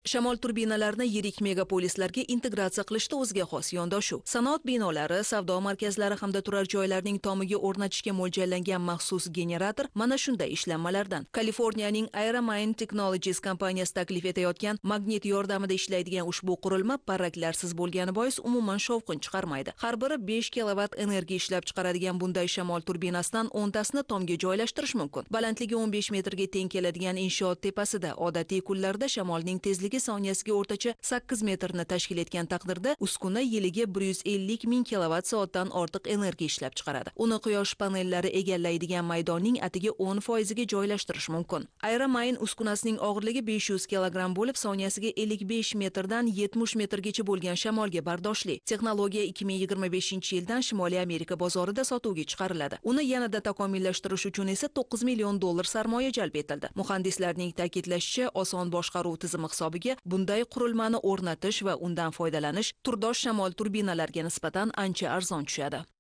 Shamol turbinalarini yirik megapolislarga integratsiya qilishda o'ziga xos yondashuv. Sanoat binolari, savdo markazlari hamda turar joylarning tomiga o'rnatishga mo'ljallangan maxsus generator mana shunday ishlanmalardan. Kaliforniyaning Aeromine Technologies kompaniyasi taklif etayotgan magnit yordamida ishlaydigan ushbu qurilma parraklarsiz bo'lgani bois umuman shovqin chiqarmaydi. Har biri 5 kilovatt energiya ishlab chiqaradigan bunday shamol turbinasidan 10 tasini tomga joylashtirish mumkin. Balandligi 15 metrga teng keladigan inshoot tepasida odatiy kunlarda shamolning tezligi soniyasiga o'rtacha 8 metrni tashkil etgan taqdirda uskuna yiliga 150 ming kilovatt soatdan ortiq energiya ishlab chiqaradi. Uni quyosh panellari egallaydigan maydonning atiga 10% ga joylashtirish mumkin. Aeromine uskunasining og'irligi 500 kilogramm bo'lib, soniyasiga 55 metrdan 70 metrgacha bo'lgan shamolga bardoshli. Texnologiya 2025-yildan Shimoliy Amerika bozorida sotuvga chiqariladi. Uni yanada takomillashtirish uchun esa $9 million sarmoya jalb etildi. Muhandislarning ta'kidlashicha, oson boshqaruv tizimi hisobiga bunday qurilmani o'rnatish va undan foydalanish turdosh shamol turbinalariga nisbatan ancha arzon tushadi.